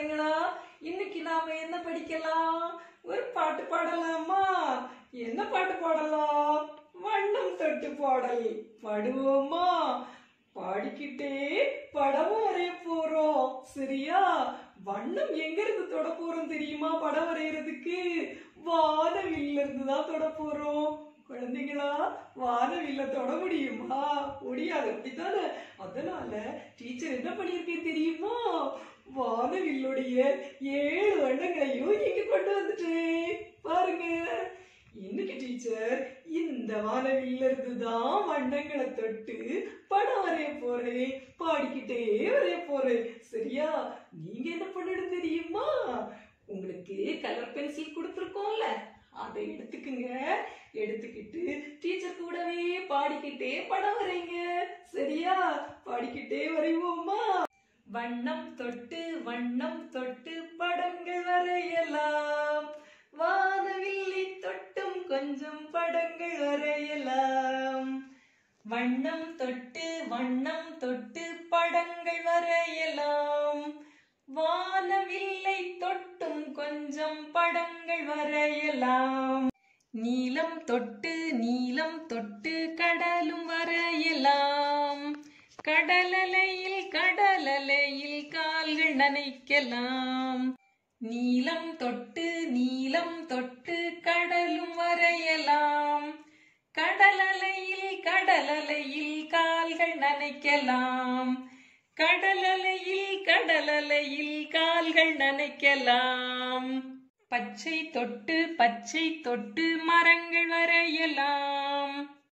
குழந்தைங்களா, இன்னைக்கு நாம என்ன படிக்கலாம்? ஒரு பாட்டு பாடலாமா? என்ன பாட்டு பாடலாம்? வண்ணம் தொட்டு பாடல் பாடுவோமா? பாடிக்கிட்டே படம் வரைய போறோம். சரியா? வண்ணம் எங்க இருந்து தொட போறோம் தெரியுமா? படம் வரைகிறதுக்கு வானவில்ல இருந்து தான் தொட போறோம். குழந்தைங்களா, வானவில்ல தொட முடியுமா? முடியாது, அப்படித்தானே? அதனால டீச்சர் என்ன பண்ணிருக்கேன் தெரியுமா? வானவில்லுடைய 7 வண்ணங்களையும் இங்க கொண்டு வந்துட்டேன். பாருங்க, இன்னைக்கு டீச்சர் இந்த வானவில்ல இருந்துதான் வண்ணங்களை தொட்டு படம் வரைய போறேன். பாடிக்கிட்டே வரைய போறேன். சரியா? நீங்க என்ன பண்ணணும் தெரியுமா? உங்களுக்கு கலர் பென்சில் கொடுத்துருக்கோம்ல, அதை எடுத்துக்குங்க. எடுத்துக்கிட்டு டீச்சர் கூடவே பாடிக்கிட்டே படம் வரைங்க. சரியா? பாடிக்கிட்டே வரைவோமா? வண்ணம் தொட்டு படங்கள் வரையலாம். வானவில்லை தொட்டும் கொஞ்சம் படங்கள் வரையலாம். வண்ணம் தொட்டு படங்கள் வரையலாம். வானவில்லை தொட்டும் கொஞ்சம் படங்கள் வரையலாம். நீலம் தொட்டு கடலும் வரையலாம். கடலலையில் கால்கள் நனைக்கலாம். நீலம் தொட்டு கடலும் வரையலாம். கடலலையில் கால்கள் நனைக்கலாம். கடலலையில் கால்கள் நனைக்கலாம். பச்சை தொட்டு மரங்கள் வரையலாம்.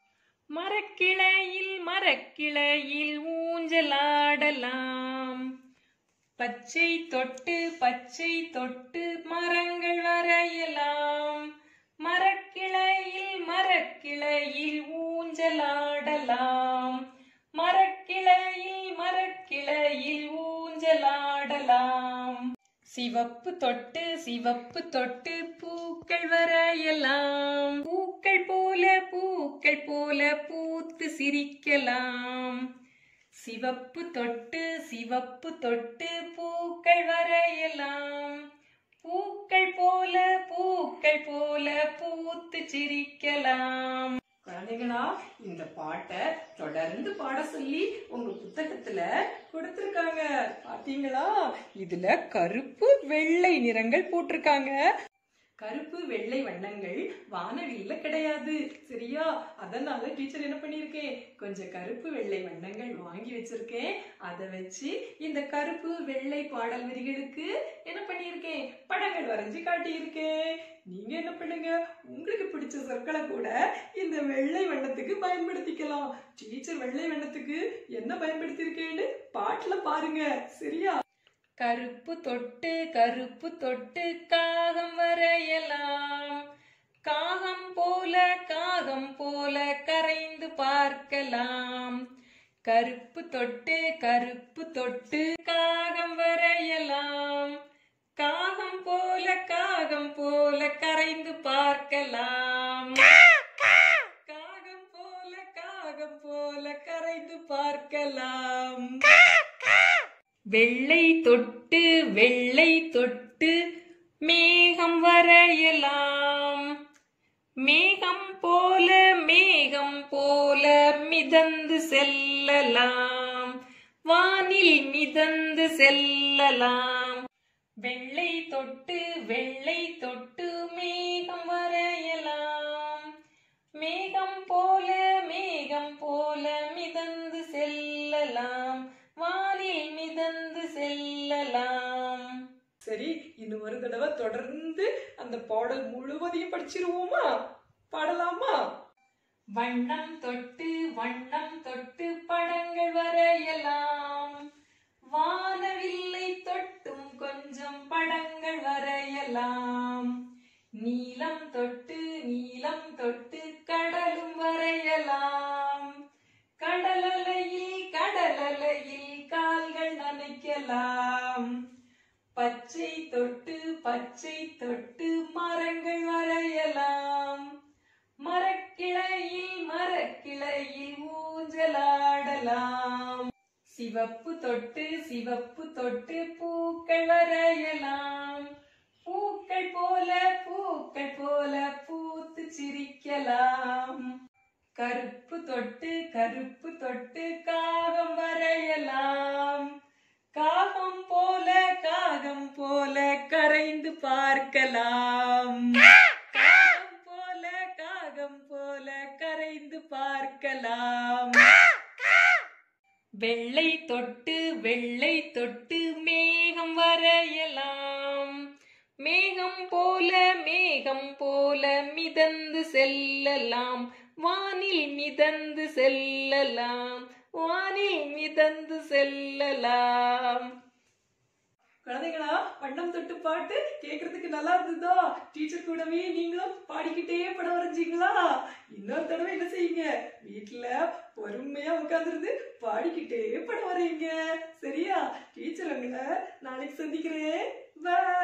மரக்கிளையில் ஊஞ்சலாடலாம். பச்சை தொட்டு மரங்கள் வரையலாம். மரக்கிளையில் ஊஞ்சலாடலாம். மரக்கிளையில் ஊஞ்சலாடலாம். சிவப்பு தொட்டு பூக்கள் வரையலாம். பூக்கள் போல பூத்து சிரிக்கலாம். சிவப்பு தொட்டு பூக்கள் வரையலாம். பூக்கள் போல பூத்து சிரிக்கலாம். குழந்தைகளா, இந்த பாட்டை தொடர்ந்து பாட சொல்லி உங்க புத்தகத்துல கொடுத்திருக்காங்க. பாத்தீங்களா? இதுல கருப்பு வெள்ளை நிறங்கள் போட்டிருக்காங்க. கருப்பு வெள்ளை வண்ணங்கள் வானவில்ல கிடையாது. சரியா? அதனால டீச்சர் என்ன பண்ணிருக்கேன், கொஞ்சம் கருப்பு வெள்ளை வண்ணங்கள் வாங்கி வச்சிருக்கேன். அதை வச்சு இந்த கருப்பு வெள்ளை பாடல் வரிகளுக்கு என்ன பண்ணிருக்கேன், படங்கள் வரைஞ்சு காட்டியிருக்கேன். நீங்க என்ன பண்ணுங்க, உங்களுக்கு பிடிச்ச சொற்களை கூட இந்த வெள்ளை வண்ணத்துக்கு பயன்படுத்திக்கலாம். டீச்சர் வெள்ளை வண்ணத்துக்கு என்ன பயன்படுத்தியிருக்கேன்னு பாட்டுல பாருங்க. சரியா? கருப்பு தொட்டு காகம் வரையலாம். காகம் போல கரைந்து பார்க்கலாம். கருப்பு தொட்டு காகம் வரையலாம். காகம் போல கரைந்து பார்க்கலாம். காகம் போல கரைந்து பார்க்கலாம். வெள்ளை தொட்டு மேகம் வரையலாம். மேகம் போல மிதந்து செல்லலாம். வானில் மிதந்து செல்லலாம். வெள்ளை தொட்டு மேகம் வரையலாம். மேகம் போல மிதந்து செல்லலாம். வானில் மிதந்து செல்லலாம். சரி, இன்னும் ஒரு தடவை தொடர்ந்து அந்த பாடல் முழுவதையும் படிச்சிருவோமா? பாடலாமா? வண்ணம் தொட்டு படங்கள் வரையலாம். வானவில்லை தொட்டும் கொஞ்சம் படங்கள் வரையலாம். நீலம் தொட்டு கடலும் வரையலாம். கடலலையில் கால்கள் நனைக்கலாம். பச்சை தொட்டு மரங்கள் வரையலாம். மரக்கிளையில் ஊஞ்சலாடலாம். சிவப்பு தொட்டு பூக்கள் வரைய காகம் போல கரைந்து பார்க்கலாம். காகம் போல கரைந்து பார்க்கலாம். வெள்ளை தொட்டு மேகம் வரையலாம். மேகம் போல மிதந்து செல்லலாம். வானில் மிதந்து செல்லலாம். குழந்தைங்களா, வண்ணம் தொட்டு பாட்டு கேட்கறதுக்கு நல்லா இருந்ததா? டீச்சர் கூடவே நீங்களும் பாடிக்கிட்டே படம் வரைஞ்சீங்களா? இன்னொரு தடவை என்ன செய்யுங்க, வீட்டுல பொறுமையா உட்கார்ந்துருந்து பாடிக்கிட்டே படம் வரையுங்க. சரியா? டீச்சர் உங்களை நாளைக்கு சந்திக்கிறேன். பாய்.